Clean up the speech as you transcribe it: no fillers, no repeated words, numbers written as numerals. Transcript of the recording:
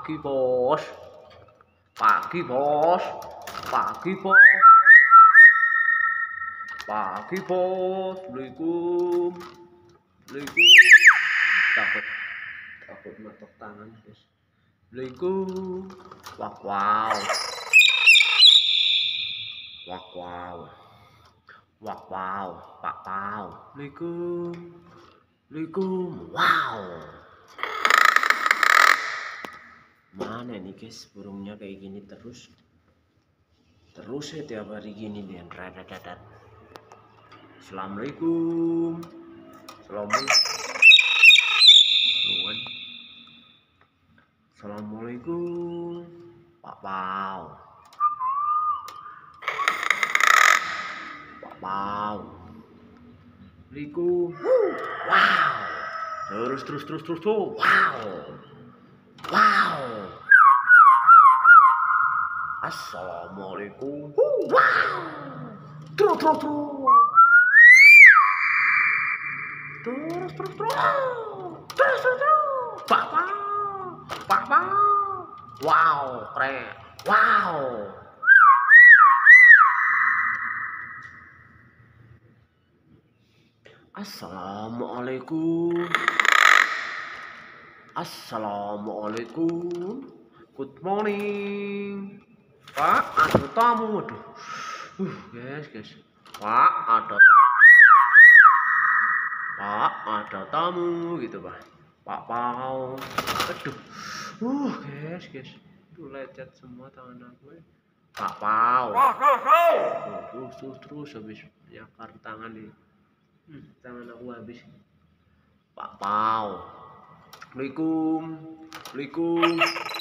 Pagi bos, pagi bos, pagi bos, pagi bos. Assalamualaikum, assalamualaikum. Takut matok tangan guys. Assalamualaikum. Wak wow, wak wow, wak wow, pak pau. Assalamualaikum, assalamualaikum. Wow. Mana nih guys, burungnya kayak gini terus ya tiap hari gini dia. Assalamualaikum, assalamualaikum, Pak Pau, Pak Pau. Assalamualaikum. Wow. Terus. Wow. Wow. Assalamualaikum. Wow. Terus. Papa. Wow, keren. Wow. Assalamualaikum. Assalamualaikum. Good morning. Pak, ada tamu. Waduh. Guys. Pak, ada tamu gitu, Pak. Pak Pau. Aduh. Guys. Tuh lecet semua tangan aku. Pak Pau. Terus habis nyakar tangan nih. Tangan aku habis. Pak Pau. Assalamualaikum.